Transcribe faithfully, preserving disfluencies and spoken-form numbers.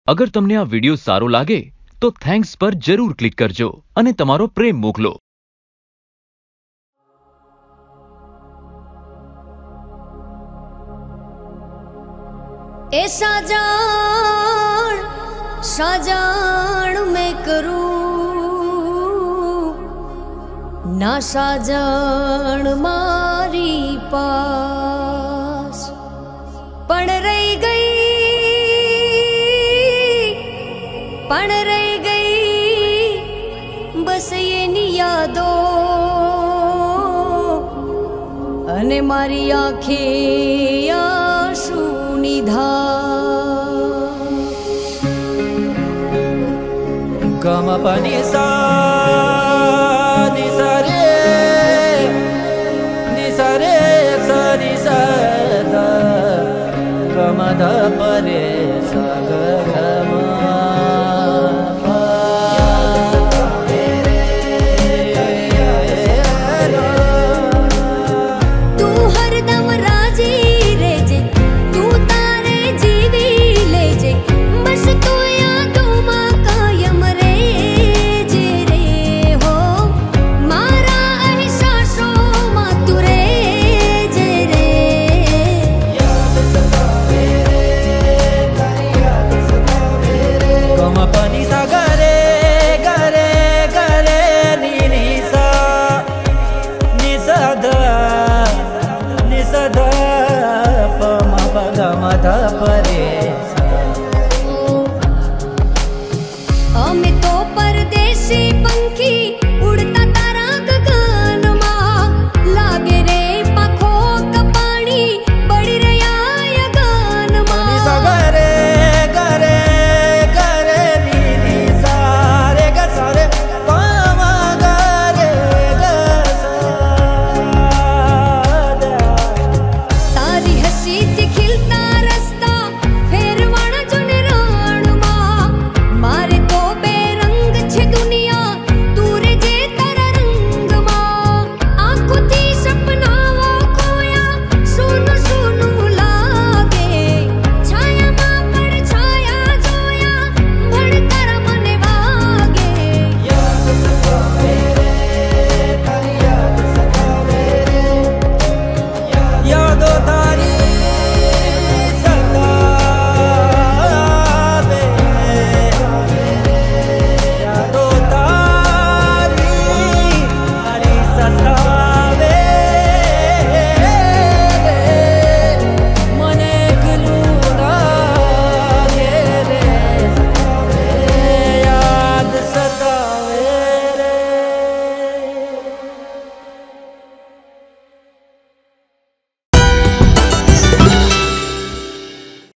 अगर तमने आ वीडियो सारो लागे तो थैंक्स पर जरूर क्लिक करजो અને તમારો પ્રેમ મોકલો। ए साजान साजान मैं करूं ना साजान मारी पास पण रही गई पण रही गई बस ये नी यादो अने मारी आंखें आंसू गम पनि सा नि सा रे नि सा रे सा नि सा द गम ध परे सा ग